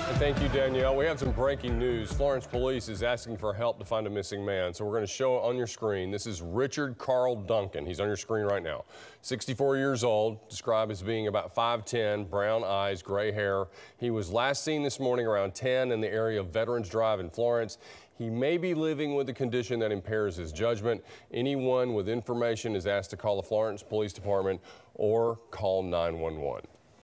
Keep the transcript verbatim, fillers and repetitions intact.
And thank you, Danielle. We have some breaking news. Florence Police is asking for help to find a missing man. So we're going to show it on your screen. This is Richard Carl Duncan. He's on your screen right now. sixty-four years old, described as being about five ten, brown eyes, gray hair. He was last seen this morning around ten in the area of Veterans Drive in Florence. He may be living with a condition that impairs his judgment. Anyone with information is asked to call the Florence Police Department or call nine one one.